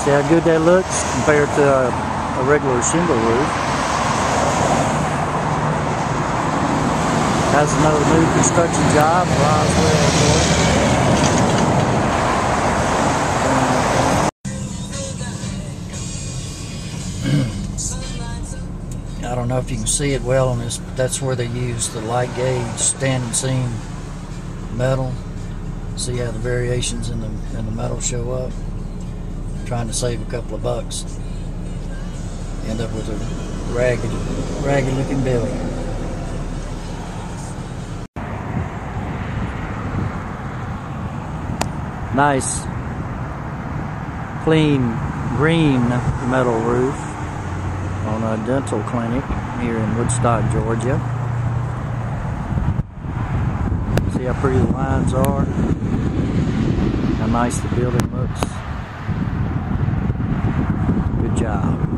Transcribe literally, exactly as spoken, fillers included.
See how good that looks compared to a, a regular shingle roof. That's another new construction job, Roswell, Georgia. I don't know if you can see it well on this, but that's where they use the light gauge standing seam metal. See how the variations in the in the metal show up. Trying to save a couple of bucks. End up with a ragged, ragged looking building. Nice, clean, green metal roof on a dental clinic here in Woodstock, Georgia. See how pretty the lines are? How nice the building looks. Good job.